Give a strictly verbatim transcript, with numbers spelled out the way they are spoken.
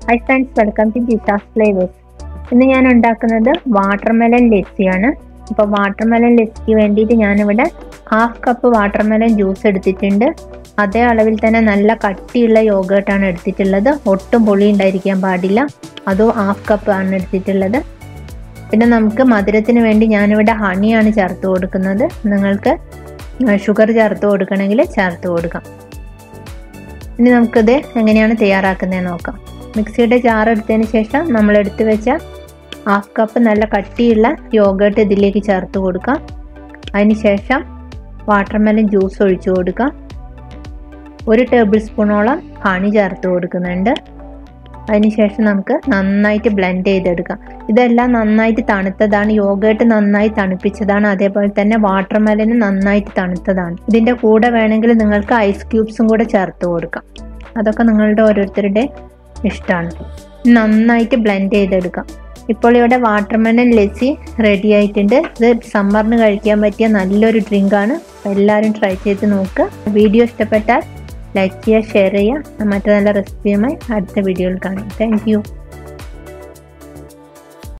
Hi friends, welcome to Jisha's Flavours. ഇന്ന് ഞാൻ ഉണ്ടാക്കുന്നത് വാട്ടർമെലൺ ലസ്സിയാണ്. അപ്പോൾ വാട്ടർമെലൺ ലസ്സിക്ക് വേണ്ടിയിട്ട് ഞാനിവിടെ ഹാഫ് കപ്പ് വാട്ടർമെലൺ ജ്യൂസ് എടുത്തിട്ടുണ്ട്. അതേ അളവിൽ തന്നെ നല്ല കട്ടിയുള്ള യോഗേർട്ടാണ് എടുത്തിട്ടുള്ളത്. ഒട്ടും പുളി ഉണ്ടായിരിക്കാൻ പാടില്ല. അതും ഹാഫ് കപ്പ് ആണ് എടുത്തിട്ടുള്ളത്. പിന്നെ നമുക്ക് മധുരത്തിന് വേണ്ടി ഞാനിവിടെ ഹണിയാണ് ചേർത്ത് കൊടുക്കുന്നത്. നിങ്ങൾക്ക് ഷുഗർ ചേർത്ത് കൊടുക്കണമെങ്കിൽ ചേർത്ത് കൊടുക്കാം. ഇനി നമുക്കിത് എങ്ങനെയാണ് തയ്യാറാക്കുന്നത് നോക്കാം. മിക്സിയുടെ ജാർ എടുത്തതിന് ശേഷം നമ്മൾ എടുത്തു വെച്ച ഹാഫ് കപ്പ് നല്ല കട്ടിയുള്ള യോഗേർട്ട് ഇതിലേക്ക് ചേർത്ത് കൊടുക്കാം. അതിന് ശേഷം വാട്ടർമെലൺ ജ്യൂസ് ഒഴിച്ചു കൊടുക്കാം. ഒരു ടേബിൾ സ്പൂണോളം ഹണി ചേർത്ത് കൊടുക്കുന്നുണ്ട്. അതിനുശേഷം നമുക്ക് നന്നായിട്ട് ബ്ലെൻഡ് ചെയ്തെടുക്കാം. ഇതെല്ലാം നന്നായിട്ട് തണുത്തതാണ്. യോഗേർട്ട് നന്നായി തണുപ്പിച്ചതാണ്. അതേപോലെ തന്നെ വാട്ടർമെലന് നന്നായിട്ട് തണുത്തതാണ്. ഇതിൻ്റെ കൂടെ വേണമെങ്കിൽ നിങ്ങൾക്ക് ഐസ് ക്യൂബ്സും കൂടെ ചേർത്ത് കൊടുക്കാം. അതൊക്കെ നിങ്ങളുടെ ഓരോരുത്തരുടെ ഇഷ്ടമാണ്. നന്നായിട്ട് ബ്ലെൻഡ് ചെയ്തെടുക്കാം. ഇപ്പോൾ ഇവിടെ വാട്ടർമെലൺ ലസ്സി റെഡി ആയിട്ടുണ്ട്. ഇത് സമ്മറിന് കഴിക്കാൻ പറ്റിയ നല്ലൊരു ഡ്രിങ്കാണ്. എല്ലാവരും ട്രൈ ചെയ്ത് നോക്കുക. വീഡിയോ ഇഷ്ടപ്പെട്ടാൽ ലൈക്ക് ചെയ്യുക, ഷെയർ ചെയ്യുക. മറ്റു നല്ല റെസിപ്പിയുമായി അടുത്ത വീഡിയോയിൽ കാണാം. Thank U.